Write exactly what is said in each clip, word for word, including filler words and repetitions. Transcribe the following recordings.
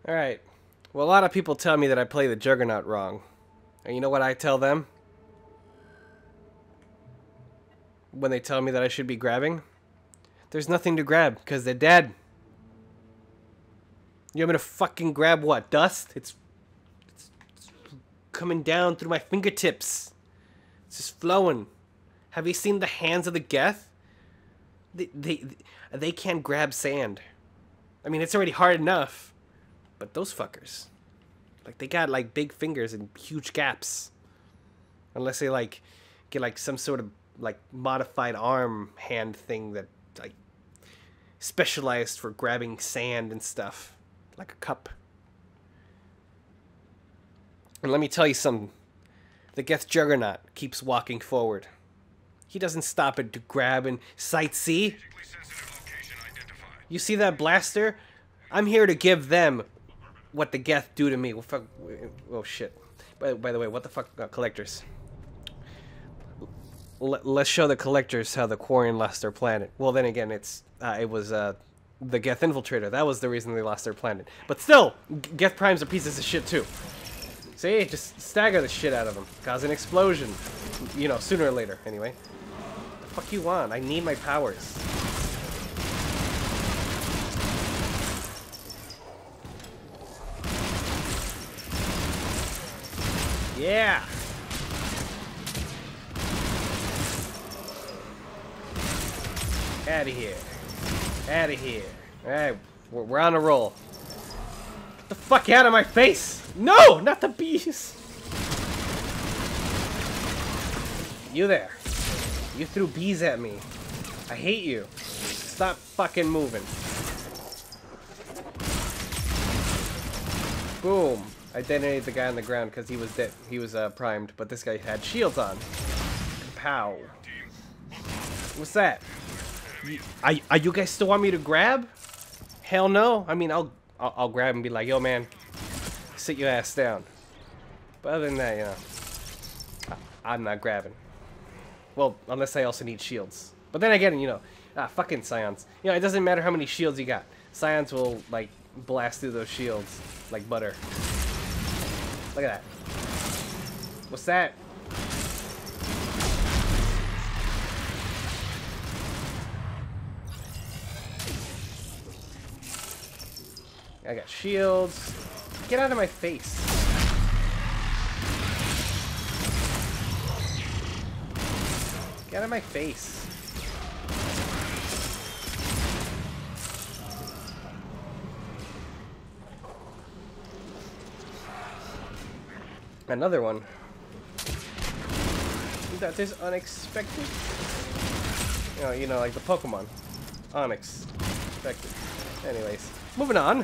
Alright. Well, a lot of people tell me that I play the Juggernaut wrong. And you know what I tell them? When they tell me that I should be grabbing? There's nothing to grab, because they're dead. You want me to fucking grab what? Dust? It's, it's, it's coming down through my fingertips. It's just flowing. Have you seen the hands of the Geth? They, they, they can't grab sand. I mean, it's already hard enough. But those fuckers, like, they got, like, big fingers and huge gaps. Unless they, like, get, like, some sort of, like, modified arm hand thing that, like, specialized for grabbing sand and stuff. Like a cup. And let me tell you something. The Geth Juggernaut keeps walking forward. He doesn't stop it to grab and sightsee. You see that blaster? I'm here to give them what the Geth do to me. Well, fuck, oh shit. By, by the way, what the fuck, uh, collectors? L let's show the collectors how the Quarian lost their planet. Well, then again, it's uh, it was uh, the Geth infiltrator. That was the reason they lost their planet. But still, Geth Primes are pieces of shit too. See, just stagger the shit out of them, cause an explosion. You know, sooner or later. Anyway, the fuck you want? I need my powers. Yeah. Out of here. Out of here. Alright, we're, we're on a roll. Get the fuck out of my face! No! Not the bees! You there. You threw bees at me. I hate you. Stop fucking moving. Boom. I detonated the guy on the ground because he was dead. He was uh, primed, but this guy had shields on. Pow. What's that? Are, are you guys still want me to grab? Hell no. I mean, I'll, I'll I'll grab and be like, yo, man, sit your ass down. But other than that, you know, I, I'm not grabbing. Well, unless I also need shields. But then again, you know, ah, fucking Scions. You know, it doesn't matter how many shields you got. Scions will, like, blast through those shields like butter. Look at that. What's that? I got shields. Get out of my face. Get out of my face. Another one. That is unexpected. You know, you know, like the Pokemon. Unexpected. Anyways, moving on.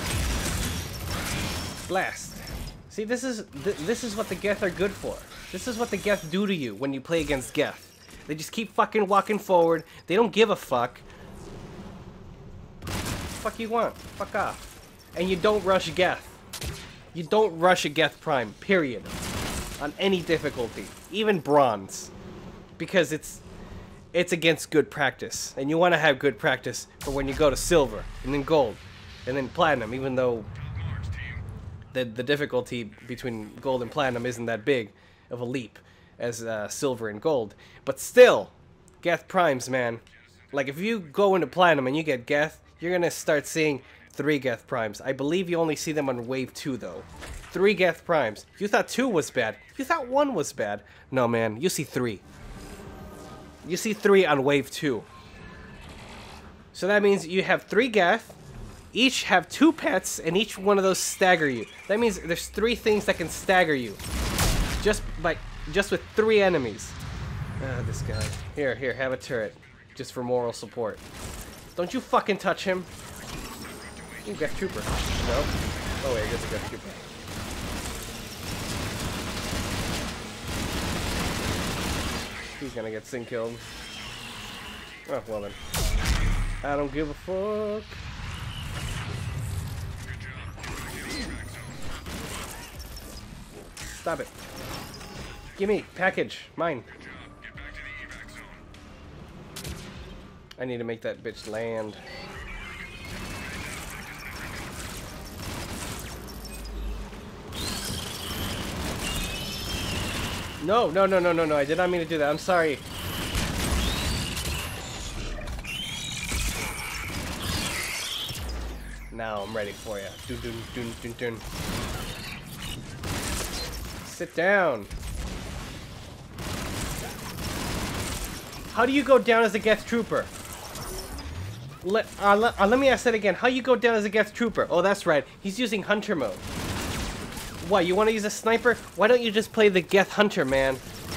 Blast. See, this is th this is what the Geth are good for. This is what the Geth do to you when you play against Geth. They just keep fucking walking forward. They don't give a fuck. Fuck you want? Fuck off. And you don't rush Geth. You don't rush a Geth Prime, period. On any difficulty. Even bronze. Because it's it's against good practice. And you want to have good practice for when you go to silver, and then gold, and then platinum, even though the, the difficulty between gold and platinum isn't that big of a leap as uh, silver and gold. But still, Geth Primes, man. Like, if you go into platinum and you get Geth, you're going to start seeing three Geth Primes. I believe you only see them on wave two, though. Three Geth Primes. You thought two was bad. You thought one was bad. No, man. You see three. You see three on wave two. So that means you have three Geth, each have two pets, and each one of those stagger you. That means there's three things that can stagger you. Just by, just with three enemies. Ah, this guy. Here, here, have a turret. Just for moral support. Don't you fucking touch him. Ooh, Geth Trooper. No? Oh wait, I guess a Geth Trooper. He's gonna get sync killed. Oh, well then. I don't give a fuck. Stop it. Gimme, package, mine. I need to make that bitch land. No, no, no, no, no, no. I did not mean to do that. I'm sorry. Now I'm ready for you. Dun, dun, dun, dun, dun. Sit down. How do you go down as a Geth Trooper? Let, uh, let, uh, let me ask that again. How you go down as a Geth Trooper? Oh, that's right. He's using Hunter mode. What, you want to use a sniper? Why don't you just play the Geth Hunter, man?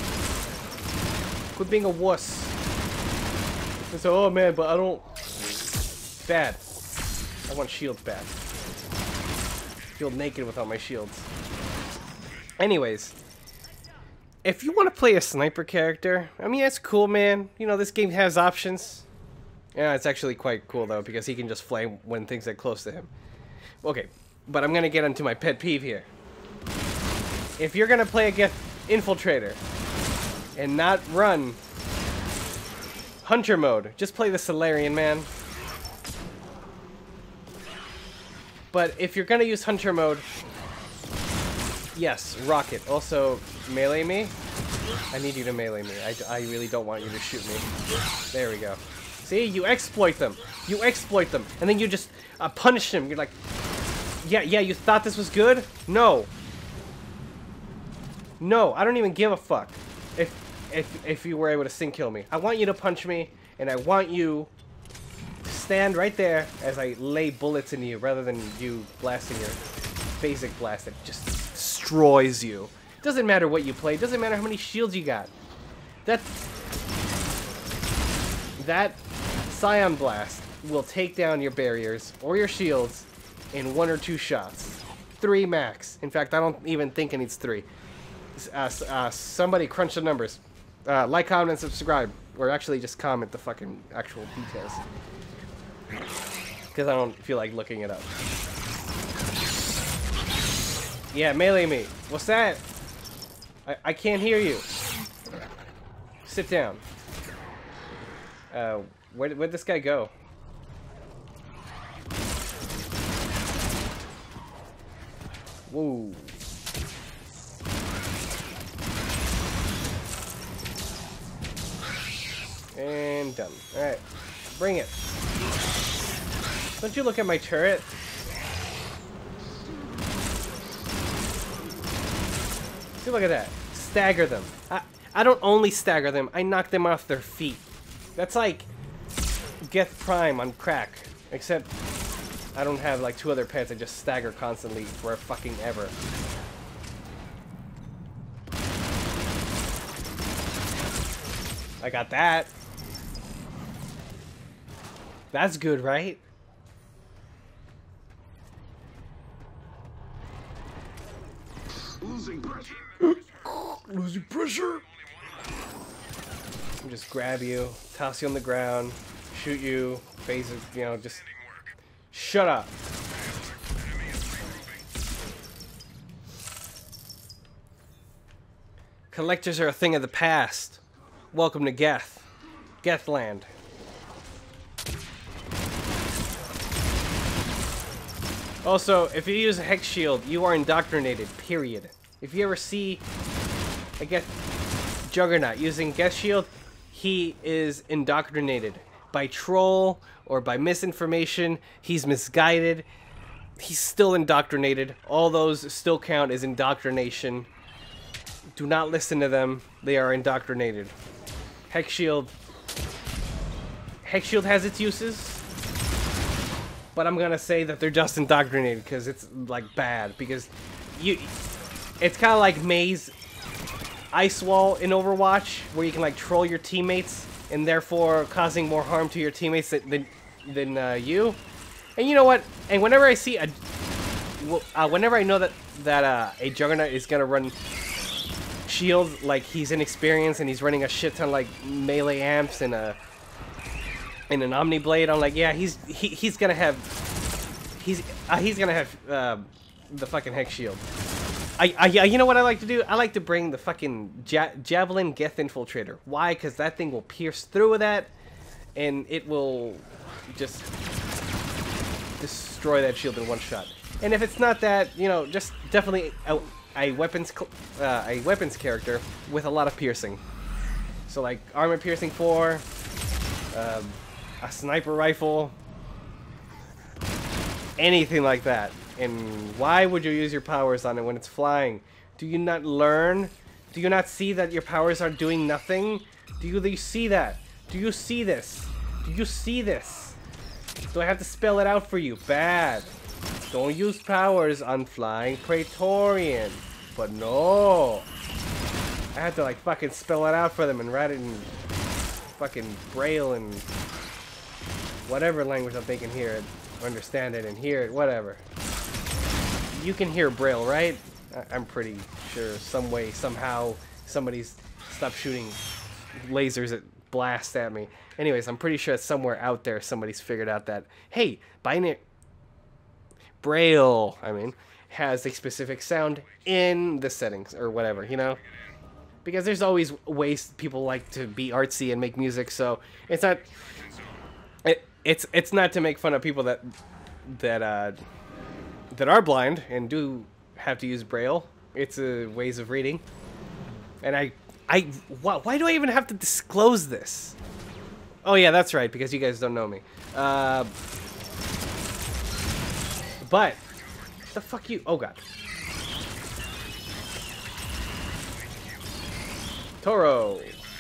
Quit being a wuss. It's oh man, but I don't... Bad. I want shields back. I feel naked without my shields. Anyways. If you want to play a sniper character, I mean, that's cool, man. You know, this game has options. Yeah, it's actually quite cool, though, because he can just flame when things get close to him. Okay, but I'm going to get into my pet peeve here. If you're going to play a Geth Infiltrator and not run Hunter mode, just play the Solarian, man. But if you're going to use Hunter mode, yes, rocket. Also, melee me. I need you to melee me. I, I really don't want you to shoot me. There we go. See, you exploit them. You exploit them. And then you just uh, punish them. You're like, yeah, yeah, you thought this was good? No. No, I don't even give a fuck if, if, if you were able to sync kill me. I want you to punch me, and I want you to stand right there as I lay bullets into you rather than you blasting your basic blast that just destroys you. Doesn't matter what you play. Doesn't matter how many shields you got. That that Scion Blast will take down your barriers or your shields in one or two shots. Three max. In fact, I don't even think it needs three. Uh, uh, somebody crunch the numbers. Uh, like, comment, and subscribe. Or actually just comment the fucking actual details. Because I don't feel like looking it up. Yeah, melee me. What's that? I, I can't hear you. Sit down. Uh, where, where'd this guy go? Whoa. And done. Alright. Bring it. Don't you look at my turret. See, look at that. Stagger them. I, I don't only stagger them, I knock them off their feet. That's like Geth Prime on crack. Except I don't have like two other pets that just stagger constantly for fucking ever. I got that. That's good, right? Losing pressure. Losing pressure. Just grab you, toss you on the ground, shoot you, phase it, you know, just shut up. Collectors are a thing of the past. Welcome to Geth. Gethland. Also, if you use a Hex Shield, you are indoctrinated, period. If you ever see a Geth Juggernaut using Geth Shield, he is indoctrinated. By troll or by misinformation, he's misguided. He's still indoctrinated. All those still count as indoctrination. Do not listen to them. They are indoctrinated. Hex Shield. Hex Shield has its uses. But I'm gonna say that they're just indoctrinated because it's like bad. Because you, it's kind of like Maze Ice Wall in Overwatch, where you can like troll your teammates and therefore causing more harm to your teammates than than uh, you. And you know what? And whenever I see a, uh, whenever I know that that uh, a Juggernaut is gonna run shield, like he's inexperienced and he's running a shit ton like melee amps and a. in an Omni Blade, I'm like, yeah, he's he, he's gonna have he's uh, he's gonna have uh, the fucking Hex Shield. I, I you know what I like to do? I like to bring the fucking ja Javelin Geth Infiltrator. Why? Because that thing will pierce through with that, and it will just destroy that shield in one shot. And if it's not that, you know, just definitely out a weapons uh, a weapons character with a lot of piercing. So like armor piercing four, um, a sniper rifle, anything like that. And why would you use your powers on it when it's flying? Do you not learn? Do you not see that your powers are doing nothing? Do you, do you see that? Do you see this? Do you see this? Do I have to spell it out for you? Bad. Don't use powers on Flying Praetorian. But no. I had to like fucking spell it out for them and write it in fucking Braille and whatever language I'm thinking hear it, understand it and hear it, whatever. You can hear Braille, right? I I'm pretty sure some way, somehow, somebody's stopped shooting lasers that blast at me. Anyways, I'm pretty sure somewhere out there somebody's figured out that, hey, binary Braille, I mean, has a specific sound in the settings or whatever, you know? Because there's always ways people like to be artsy and make music, so it's not it, it's it's not to make fun of people that that uh, that are blind and do have to use Braille. It's uh, ways of reading. And I I why, why do I even have to disclose this? Oh yeah, that's right, because you guys don't know me. Uh, but the fuck you? Oh god. Toro.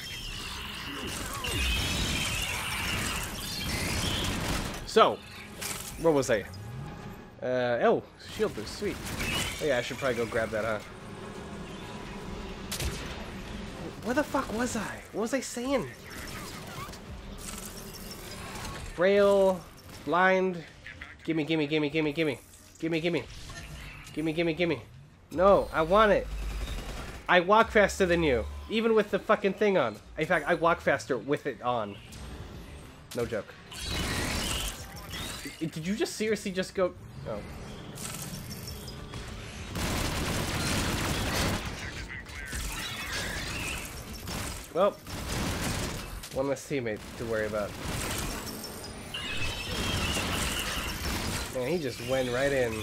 So, where was I? Uh, oh, shield boost, sweet. Oh yeah, I should probably go grab that, huh? Where the fuck was I? What was I saying? Braille, blind, gimme, gimme, gimme, gimme, gimme, gimme, gimme, gimme, gimme, gimme. No, I want it. I walk faster than you, even with the fucking thing on. In fact, I walk faster with it on. No joke. Did you just seriously just go? Oh. Well, one less teammate to worry about. Man, he just went right in.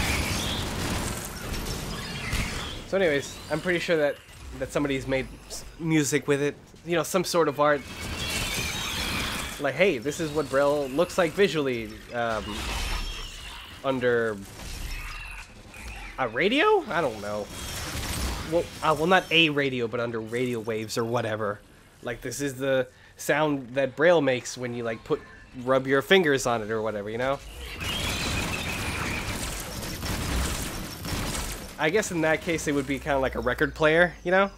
So anyways, I'm pretty sure that, that somebody's made music with it. You know, some sort of art. Like, hey, this is what Braille looks like visually. Um, under a radio? I don't know. Well, uh, well, not a radio, but under radio waves or whatever. Like, this is the sound that Braille makes when you, like, put, rub your fingers on it or whatever, you know? I guess in that case it would be kind of like a record player, you know?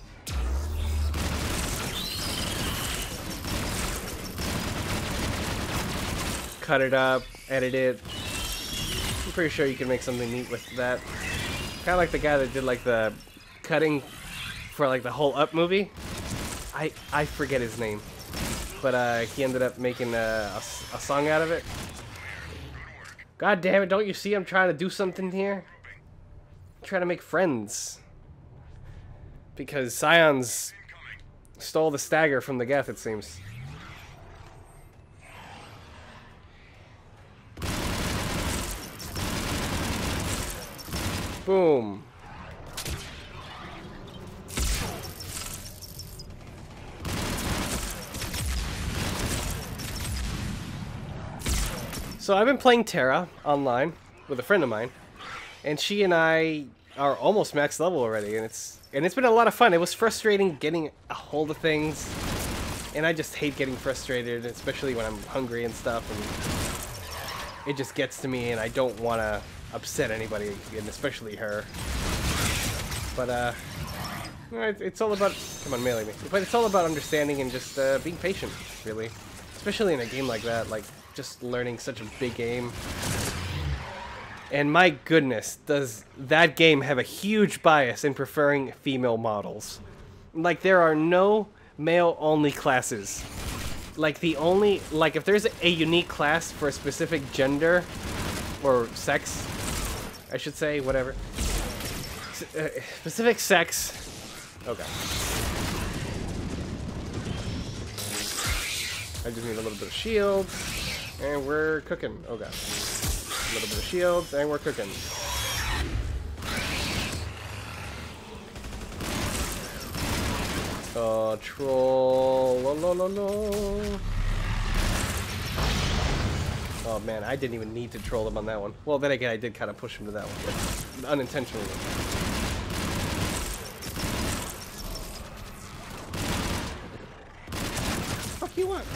Cut it up, edit it. I'm pretty sure you can make something neat with that. Kind of like the guy that did like the cutting for like the whole Up movie. I I forget his name, but uh, he ended up making a, a, a song out of it. God damn it! Don't you see I'm trying to do something here? Trying to make friends. Because Scions stole the stagger from the Geth, it seems. Boom. So I've been playing Terra online with a friend of mine. And she and I are almost max level already, and it's and it's been a lot of fun. It was frustrating getting a hold of things, and I just hate getting frustrated, especially when I'm hungry and stuff, and it just gets to me, and I don't want to upset anybody, and especially her. But uh, it's all about come on, melee me. But it's all about understanding and just uh, being patient, really, especially in a game like that, like just learning such a big game. And my goodness, does that game have a huge bias in preferring female models. Like, there are no male-only classes. Like, the only... Like, if there's a unique class for a specific gender, or sex, I should say, whatever. S uh, specific sex... Okay. I just need a little bit of shield, and we're cooking. Oh god. A little bit of shields, and we're cooking. Oh, troll. No, no, no, no. Oh man, I didn't even need to troll him on that one. Well, then again, I did kind of push him to that one, but unintentionally. What the fuck you want?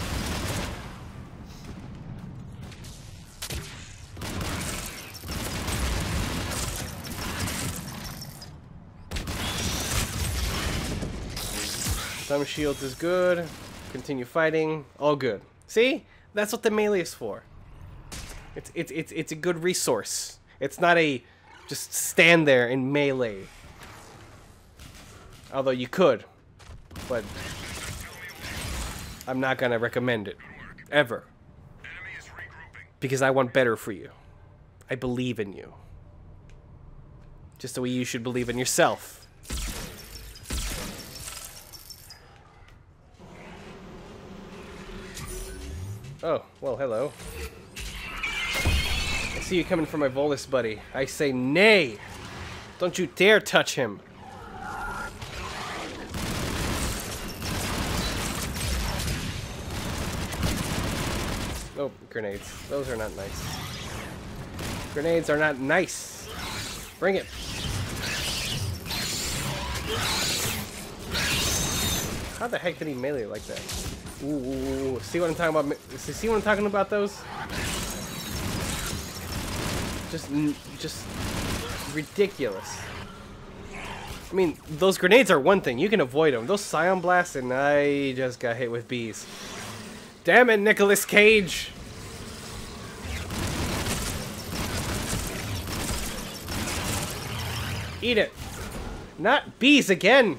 Some shields is good. Continue fighting. All good. See? That's what the melee is for. It's it's it's it's a good resource. It's not a just stand there and melee. Although you could, but I'm not gonna recommend it ever. Because I want better for you. I believe in you. Just the way you should believe in yourself. Oh, well, hello. I see you coming for my Volus buddy. I say nay! Don't you dare touch him! Oh, grenades. Those are not nice. Grenades are not nice! Bring it! How the heck did he melee like that? Ooh, ooh, ooh, see what I'm talking about? See what I'm talking about? Those, just, just ridiculous. I mean, those grenades are one thing. You can avoid them. Those Scion blasts, and I just got hit with bees. Damn it, Nicolas Cage! Eat it. Not bees again.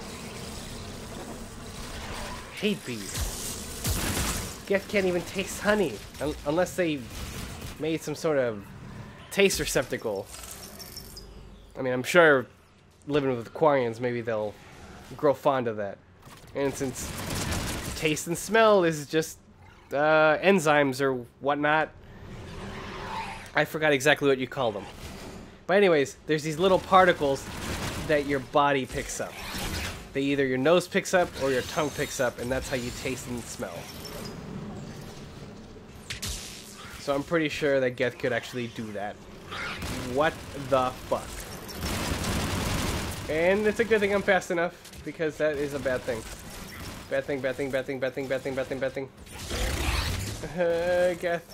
Hate bees. Geth can't even taste honey un unless they made some sort of taste receptacle. I mean, I'm sure living with Quarians, maybe they'll grow fond of that. And since taste and smell is just uh, enzymes or whatnot, I forgot exactly what you call them. But anyways, there's these little particles that your body picks up. They either your nose picks up or your tongue picks up, and that's how you taste and smell. So I'm pretty sure that Geth could actually do that. What the fuck? And it's a good thing I'm fast enough, because that is a bad thing. Bad thing, bad thing, bad thing, bad thing, bad thing, bad thing, bad thing. Uh, Geth.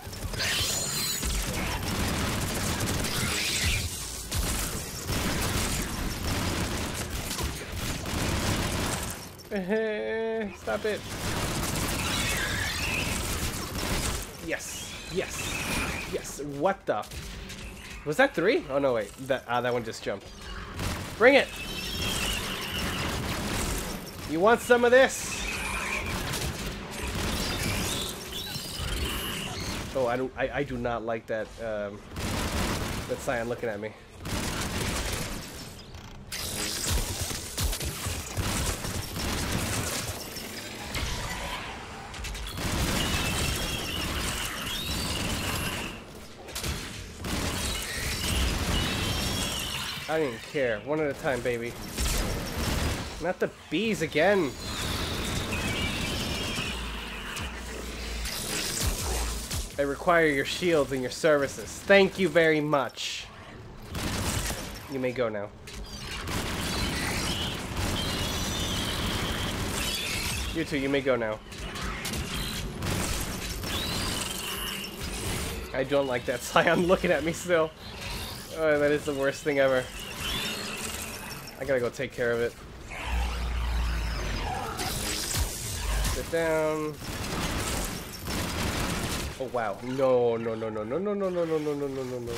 Stop it. Yes. Yes. Yes. What the? Was that three? Oh no, wait. That ah, that one just jumped. Bring it. You want some of this? Oh, I don't. I, I do not like that. Um, that Scion looking at me. I don't even care. One at a time, baby. Not the bees again. I require your shields and your services. Thank you very much. You may go now. You two, you may go now. I don't like that Scion looking at me still. Oh, that is the worst thing ever. I gotta go take care of it. Sit down. Oh wow. No, no, no, no, no, no, no, no, no, no, no, no, no, no.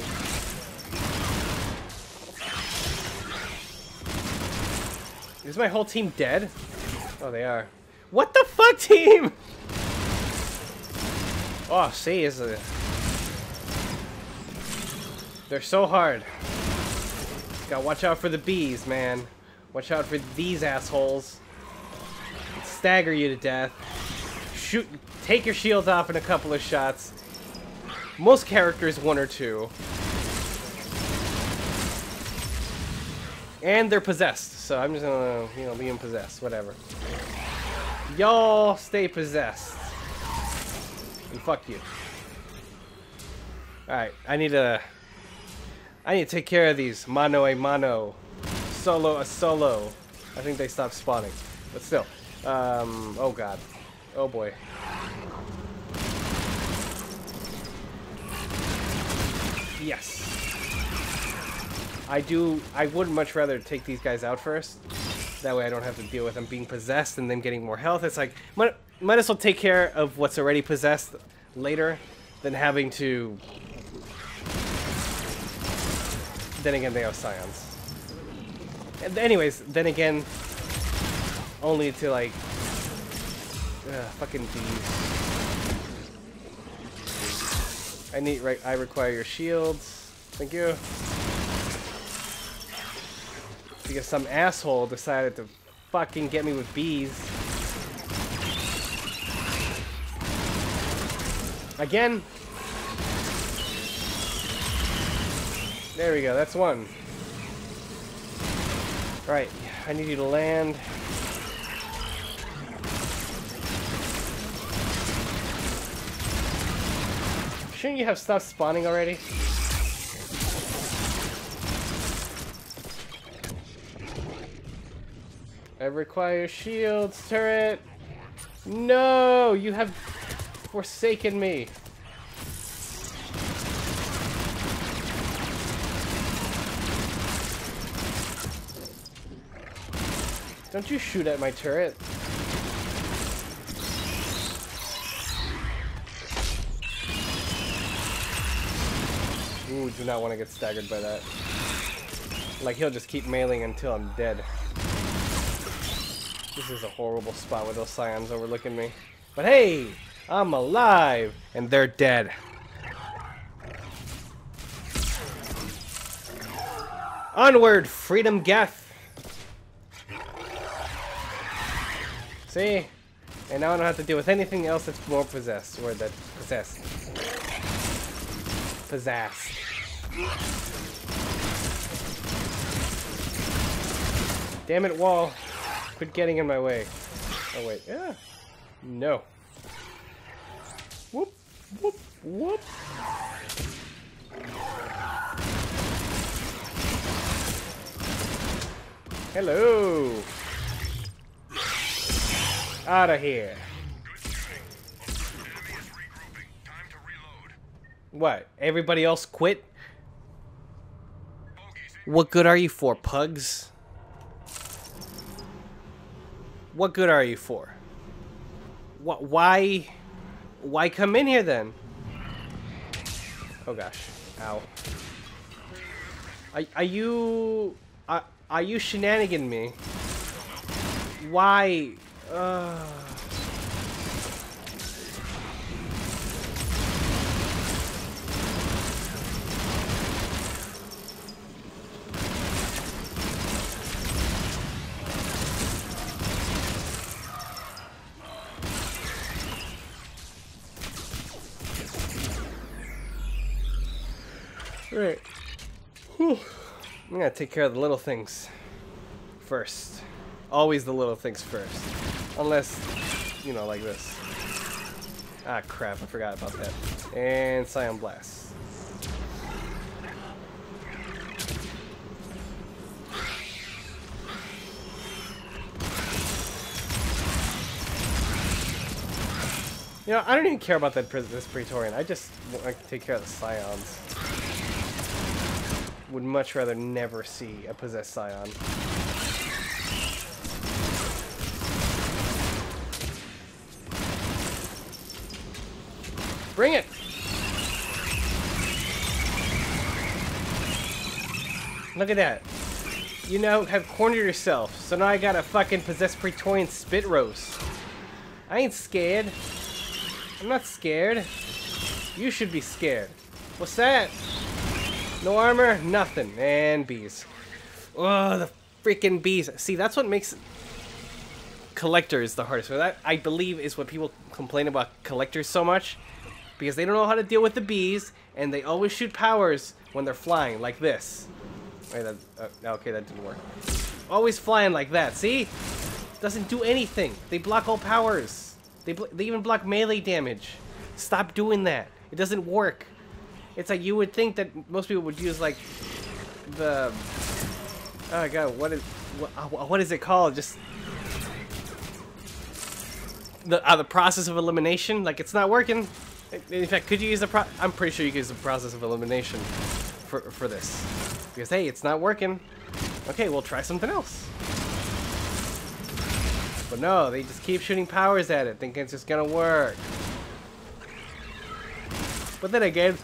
Is my whole team dead? Oh, they are. What the fuck, team? Oh, see, is a... They're so hard. Gotta watch out for the bees, man. Watch out for these assholes. Stagger you to death. Shoot, take your shields off in a couple of shots. Most characters, one or two. And they're possessed, so I'm just gonna, you know, being possessed, whatever. Y'all stay possessed. And fuck you. Alright, I need to... I need to take care of these. Mano a mano. Solo a solo. I think they stopped spawning. But still. Um, oh god. Oh boy. Yes. I do... I would much rather take these guys out first. That way I don't have to deal with them being possessed and them getting more health. It's like, might, might as well take care of what's already possessed later than having to... Then again, they have scions. And anyways, then again, only to like... Ugh, fucking bees. I need... Right, I require your shields. Thank you. Because some asshole decided to fucking get me with bees. Again. There we go, that's one. Right, I need you to land. Shouldn't you have stopped spawning already? I require shields, turret. No, you have forsaken me. Don't you shoot at my turret. Ooh, do not want to get staggered by that. Like, he'll just keep mailing until I'm dead. This is a horrible spot with those scions overlooking me. But hey, I'm alive, and they're dead. Onward, freedom Geth. See? And now I don't have to deal with anything else that's more possessed, or that possessed. Possessed. Damn it, wall. Quit getting in my way. Oh, wait. Yeah. No. Whoop. Whoop. Whoop. Hello. Out of here. What? Everybody else quit? What good are you for, pugs? What good are you for? What? Why? Why come in here then? Oh gosh! Ow! Are, are you? Are, are you shenanigan me? Why? Uh... Right. Whew. I'm gonna take care of the little things first. Always the little things first. Unless, you know, like this. Ah, crap. I forgot about that. And Scion Blast. You know, I don't even care about that this Praetorian. I just want to take care of the Scions. Would much rather never see a possessed Scion. Bring it! Look at that. You now have cornered yourself, so now I got a fucking possessed Praetorian spit roast. I ain't scared. I'm not scared. You should be scared. What's that? No armor? Nothing. And bees. Oh, the freaking bees. See, that's what makes collectors the hardest. So that, I believe, is what people complain about collectors so much. Because they don't know how to deal with the bees, and they always shoot powers when they're flying, like this. Wait, that, uh, okay, that didn't work. Always flying like that, see? Doesn't do anything. They block all powers. They, bl they even block melee damage. Stop doing that. It doesn't work. It's like you would think that most people would use like the... Oh god, what is... What, uh, what is it called? Just... The, uh, the process of elimination? Like, it's not working. In fact, could you use the pro... I'm pretty sure you could use the process of elimination for, for this. Because, hey, it's not working. Okay, we'll try something else. But no, they just keep shooting powers at it, thinking it's just gonna work. But then again,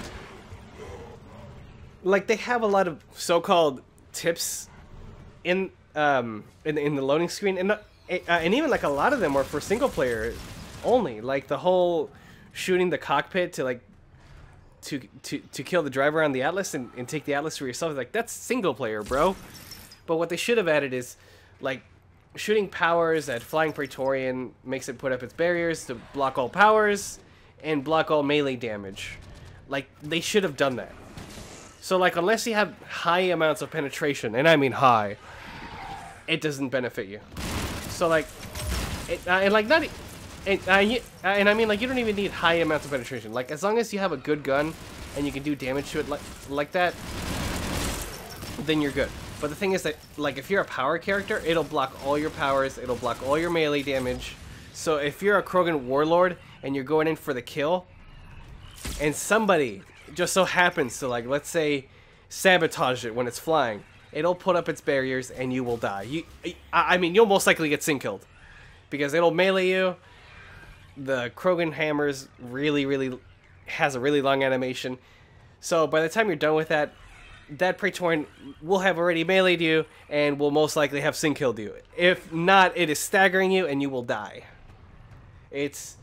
like, they have a lot of so-called tips in um in, in the loading screen, and uh, and even like a lot of them are for single player only. Like the whole shooting the cockpit to like to to to kill the driver on the Atlas and, and take the Atlas for yourself. Like, that's single player, bro. But what they should have added is like shooting powers at Flying Praetorian makes it put up its barriers to block all powers and block all melee damage. Like, they should have done that. So like, unless you have high amounts of penetration, and I mean high, it doesn't benefit you. So like, it, uh, and like not, e and, uh, you, uh, and I mean like you don't even need high amounts of penetration. Like, as long as you have a good gun and you can do damage to it like like that, then you're good. But the thing is that, like, if you're a power character, it'll block all your powers, it'll block all your melee damage. So if you're a Krogan warlord and you're going in for the kill, and somebody just so happens to, like, let's say, sabotage it when it's flying, it'll put up its barriers and you will die. You, I mean, you'll most likely get sync killed, because it'll melee you. The Krogan hammers really, really has a really long animation. So by the time you're done with that, that Praetorian will have already meleeed you and will most likely have sync killed you. If not, it is staggering you and you will die. It's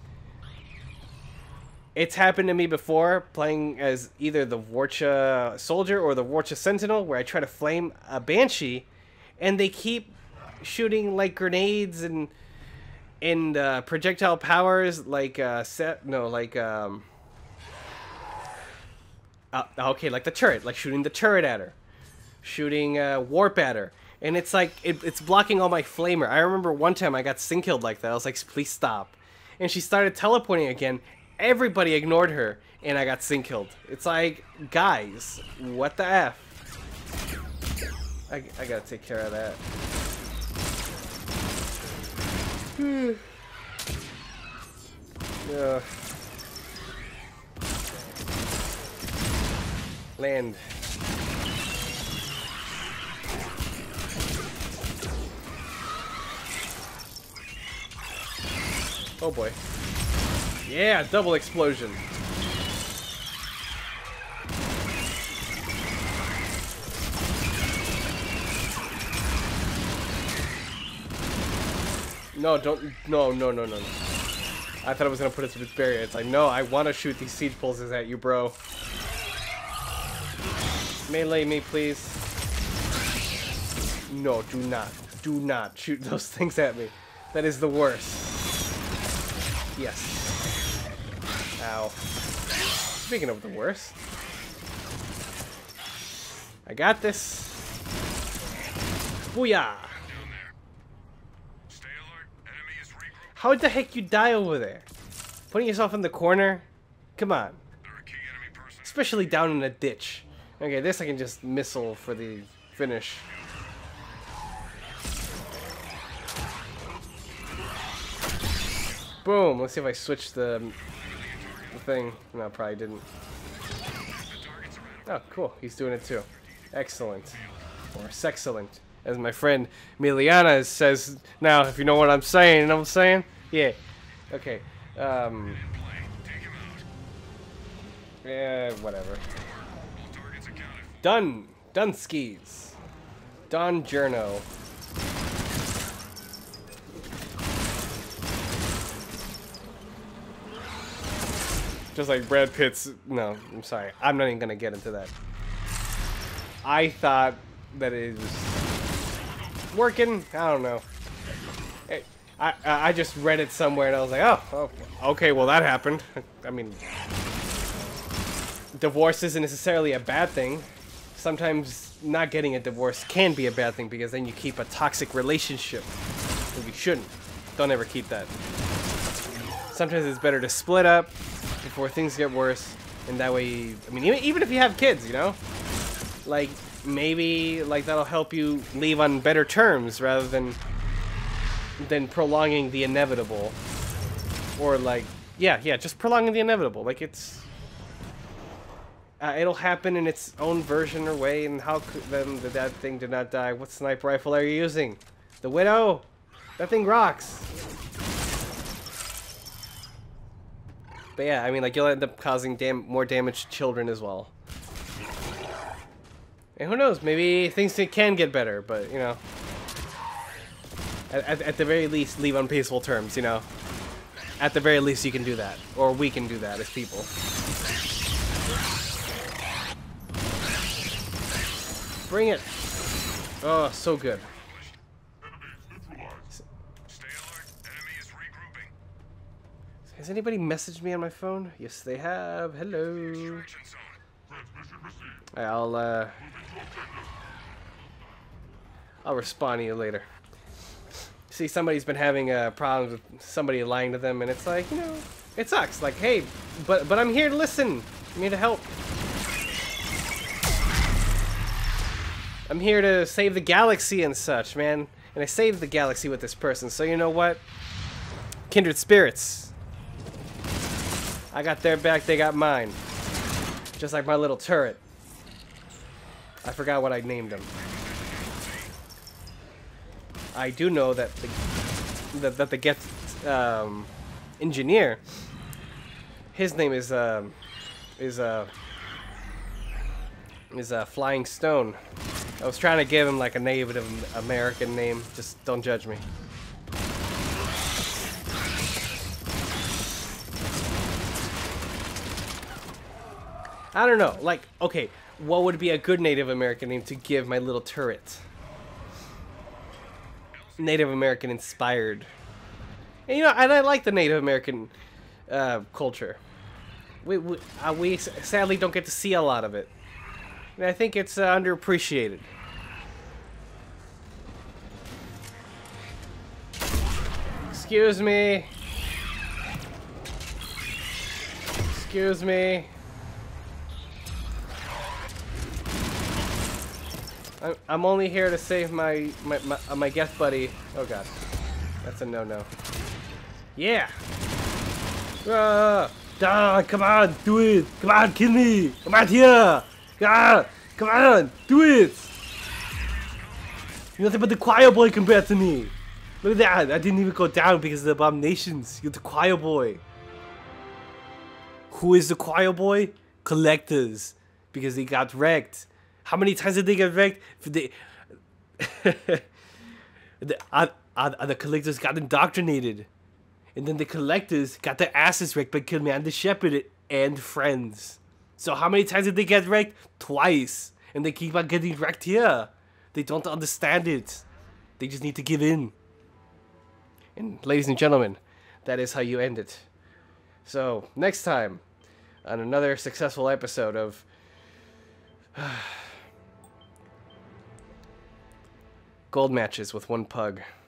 it's happened to me before playing as either the Vorcha soldier or the Vorcha sentinel, where I try to flame a Banshee and they keep shooting like grenades and and uh, projectile powers like uh, set no like um. Uh, okay, like the turret, like shooting the turret at her, shooting uh, warp at her, and it's like it, it's blocking all my flamer. I remember one time I got sync killed like that. I was like, please stop, and she started teleporting again. Everybody ignored her, and I got sync killed. It's like, guys, what the f? I, I gotta take care of that. Hmm. Yeah. Land. Oh boy. Yeah, double explosion. No, don't. No, no, no, no, no. I thought I was gonna put it to its barrier. It's like, no, I want to shoot these siege pulses at you, bro. Melee me, please. No, do not. Do not shoot those things at me. That is the worst. Yes. Ow. Speaking of the worst. I got this. Booyah! How the heck you die over there? Putting yourself in the corner? Come on. Especially down in a ditch. Okay, this I can just missile for the finish. Boom! Let's see if I switch the, the thing. No, probably didn't. Oh, cool. He's doing it too. Excellent. Or sexcellent, as my friend Miliana says now, if you know what I'm saying. You know what I'm saying? Yeah. Okay. Um... Yeah, whatever. Done. Done skis. Don Juggernaut. Just like Brad Pitt's. No, I'm sorry. I'm not even gonna get into that. I thought that it was working. I don't know. It, I I just read it somewhere and I was like, oh, oh, okay, well that happened. I mean, divorce isn't necessarily a bad thing. sometimes not getting a divorce can be a bad thing because then you keep a toxic relationship. And you shouldn't. Don't ever keep that. Sometimes it's better to split up before things get worse, and that way, I mean, even, even if you have kids, you know? Like, maybe, like, that'll help you leave on better terms rather than, than prolonging the inevitable. Or, like, yeah, yeah, just prolonging the inevitable. Like, it's... Uh, it'll happen in its own version or way, and how could then the that thing did not die? What sniper rifle are you using? The Widow? That thing rocks. But yeah, I mean, like, you'll end up causing dam more damage to children as well. And who knows, maybe things can get better, but, you know. At, at, at the very least, leave on peaceful terms, you know. At the very least, you can do that. Or we can do that as people. Bring it. Oh, so good. Has anybody messaged me on my phone? Yes, they have. Hello. I'll, uh... I'll respond to you later. See, somebody's been having uh, problems with somebody lying to them, and it's like, you know, it sucks. Like, hey, but but I'm here to listen. I'm here to help. I'm here to save the galaxy and such, man. And I saved the galaxy with this person, so you know what? Kindred spirits. I got their back, they got mine. Just like my little turret. I forgot what I named him. I do know that the that, that the Geth um, engineer, his name is um, is uh, is uh, Flying Stone. I was trying to give him like a Native American name. Just don't judge me. I don't know. Like, okay, what would be a good Native American name to give my little turret? Native American inspired. And, you know, and I like the Native American uh, culture. We we, uh, we sadly don't get to see a lot of it. And I think it's uh, underappreciated. Excuse me. Excuse me. I'm only here to save my my my, uh, my Geth buddy. Oh god, that's a no-no. Yeah. Ah, ah, come on, do it. Come on, kill me. Come out here. Ah, come on, do it. You're nothing but the choir boy compared to me. Look at that. I didn't even go down because of the abominations. You're the choir boy. Who is the choir boy? Collectors, because they got wrecked. How many times did they get wrecked? They, the, uh, uh, the collectors got indoctrinated. And then the collectors got their asses wrecked by Commander Shepard and friends. So how many times did they get wrecked? Twice. And they keep on getting wrecked here. They don't understand it. They just need to give in. And ladies and gentlemen, that is how you end it. So, next time, on another successful episode of... Gold matches with one pug.